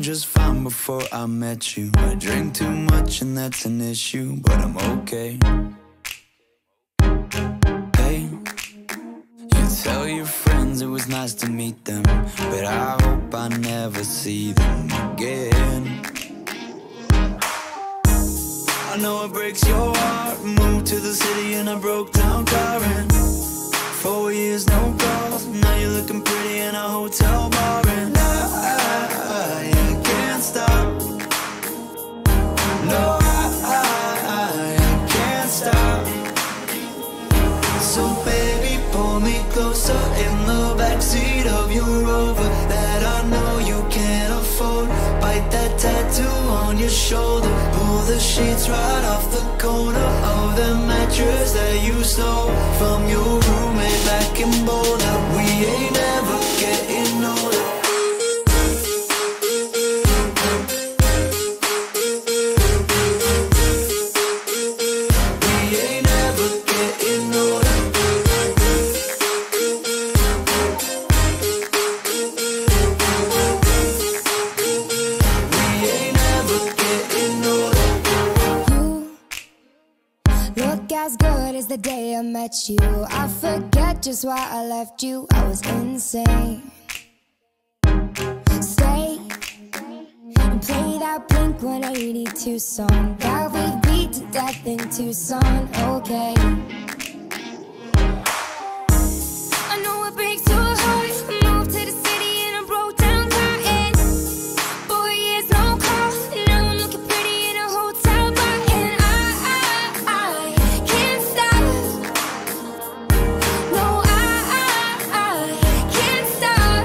just fine before I met you. I drink too much and that's an issue, but I'm okay. Hey, you tell your friends it was nice to meet them, but I hope I never see them again. I know it breaks your heart. Moved to the city and I broke down crying. 4 years, no calls. Now you're looking pretty in a hotel bar, and I can't stop. No, I can't stop. So baby, pull me closer in the backseat of your Rover that I know you can't afford. Bite that tattoo on your shoulder. Pull the sheets right off the corner of the mattress that you stole from your roommate back in Boulder. We ain't never getting older. As good as the day I met you. I forget just why I left you. I was insane. Stay and play that Blink-182 song that we beat to death in Tucson. Okay, I know it breaks your heart. Moved to the city and I broke down crying. 4 years, no call. Now I'm looking pretty in a hotel bar, and I can't stop. No, I can't stop.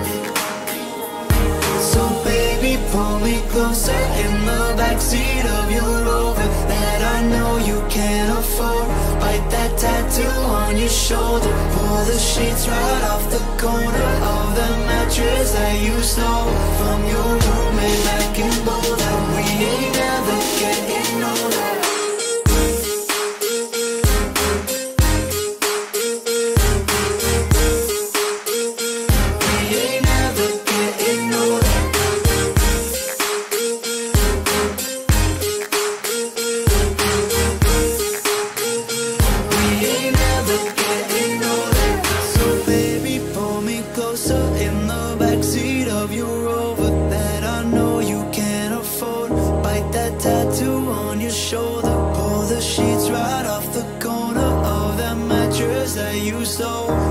So baby, pull me closer in the backseat of your Rover that I know you can't afford. Bite that tattoo on your shoulder. Pull the sheets right off the corner of the mattress that you stole from your roommate back in Boulder. We ain't never getting older. Shoulder, pull the sheets right off the corner of that mattress that you stole